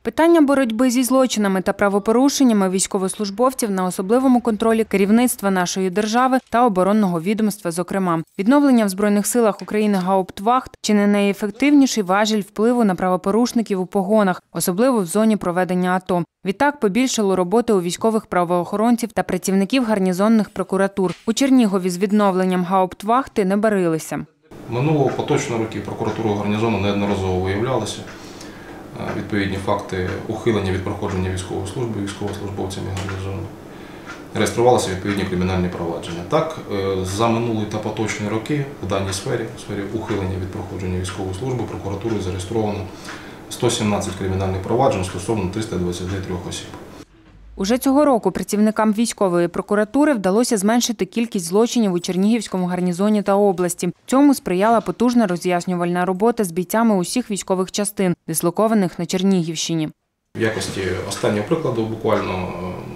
Питання боротьби зі злочинами та правопорушеннями військовослужбовців на особливому контролі керівництва нашої держави та оборонного відомства, зокрема. Відновлення в Збройних силах України гауптвахт – чи не найефективніший важіль впливу на правопорушників у погонах, особливо в зоні проведення АТО. Відтак побільшало роботи у військових правоохоронців та працівників гарнізонних прокуратур. У Чернігові з відновленням гауптвахти не барилися. Минулого поточного року прокуратурою гарнізону неодноразово виявлялися відповідні факти ухилення від проходження військової служби військовослужбовцями гарнізону. Реєструвалися відповідні кримінальні провадження. Так, за минулі та поточні роки в даній сфері, в сфері ухилення від проходження військової служби, прокуратурою зареєстровано 117 кримінальних проваджень стосовно 323 осіб. Уже цього року працівникам військової прокуратури вдалося зменшити кількість злочинів у Чернігівському гарнізоні та області. Цьому сприяла потужна роз'яснювальна робота з бійцями усіх військових частин, дислокованих на Чернігівщині. В якості останнього прикладу, буквально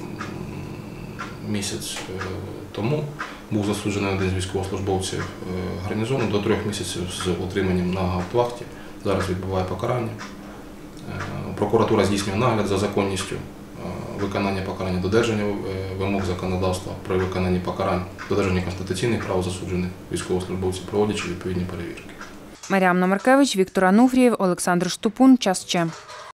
місяць тому, був засуджений один з військовослужбовців гарнізону до 3 місяців з утриманням на гауптвахті. Зараз відбуває покарання. Прокуратура здійснює нагляд за законністю виконання покарання, додержання вимог законодавства при виконанні покарань, додержання конституційних прав засуджених військовослужбовців, проводячи відповідні перевірки. Мар'яна Маркевич, Віктор Ануфрієв, Олександр Штупун. Час ЧЕ.